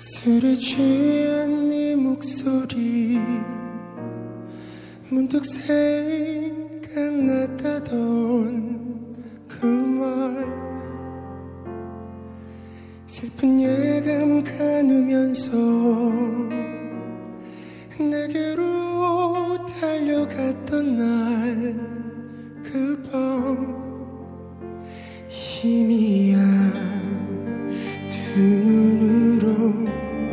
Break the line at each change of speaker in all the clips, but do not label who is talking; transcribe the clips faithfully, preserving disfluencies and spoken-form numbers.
술에 취한 네 목소리 문득 생각났다던 그 말 슬픈 예감 가누면서 내게로 달려갔던 날 그 밤 희미한 두 눈으로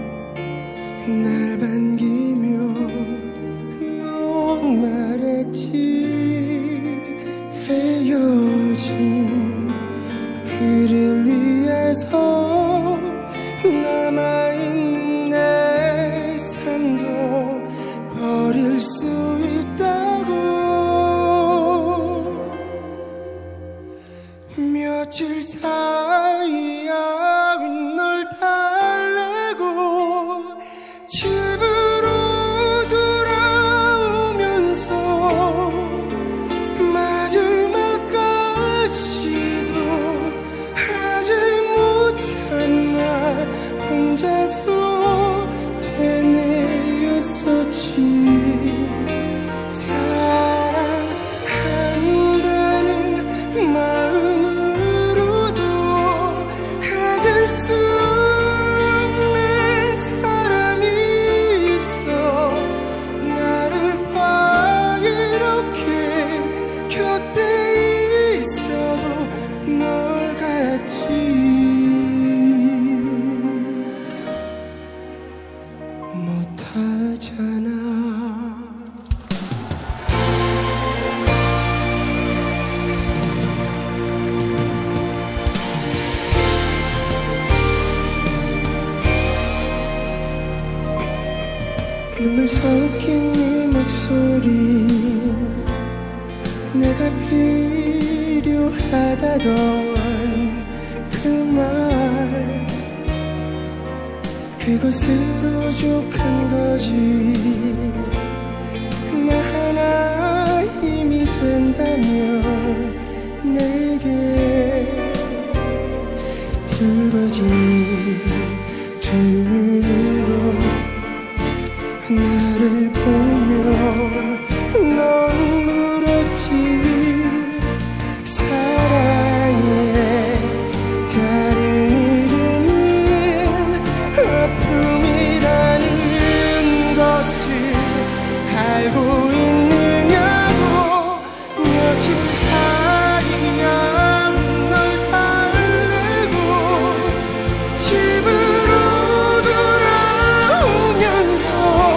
날 반기며 넌 말했지 헤어진 그를 위해서 남아있는 내 삶도 버릴 수 있다고 며칠 사이야 널 달래고 집으로 돌아오면서 마지막까지도 하지 못한 말 혼자서 되뇌었었지 사랑한다는 마음으로도 가질 수 없는 사람이 있어 나를 봐 이렇게 곁에 있어도 널 같지 못하잖아 눈물 섞인 네 목소리 내가 필요하다던 그 말 그것으로 족한 거지 나 하나 힘이 된다면 내게 붉어진 두 눈으로 나를 보며 넌 물었지 사랑의 다른 이름인 아픔이라는 것을 알고 있느냐고 며칠 사이야 널 달래고 집으로 돌아오면서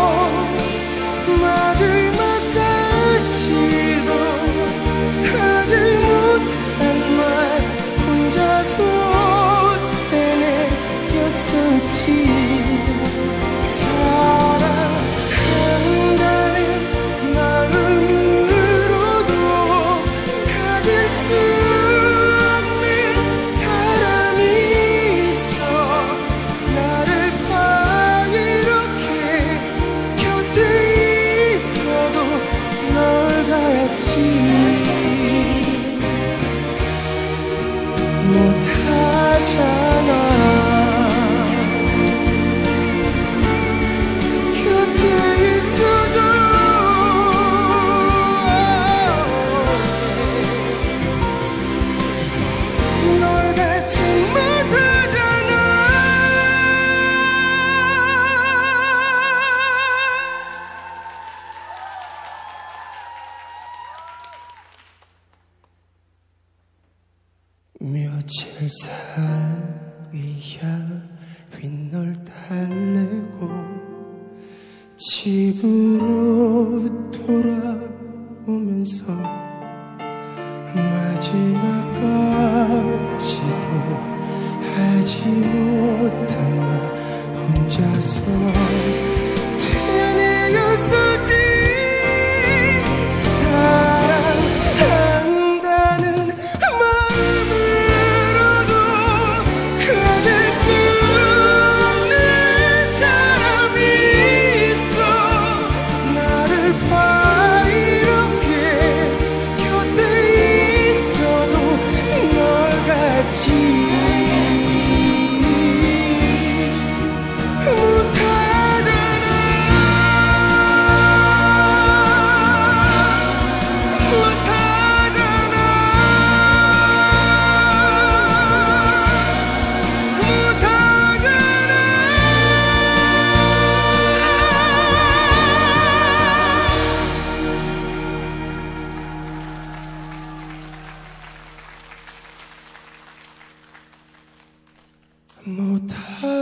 마지막까지도 하지 못한 말 혼자서 되뇌었었지 사랑한다는 마음으로도 가질 수 없는 사람이 있어 나를 봐 이렇게 곁에 있어도 널 같지 못하잖아 곁에 있어도 널 같지 못하잖아 며칠 사이야 빈 널 달래고 집으로 돌아오면서 마지막까지도 하지 못한 말 혼자서 되뇌었었지 사랑한다는 마음으로도 가질 수 없는 사람이 있어 나를 봐 이렇게 곁에 있어도 못할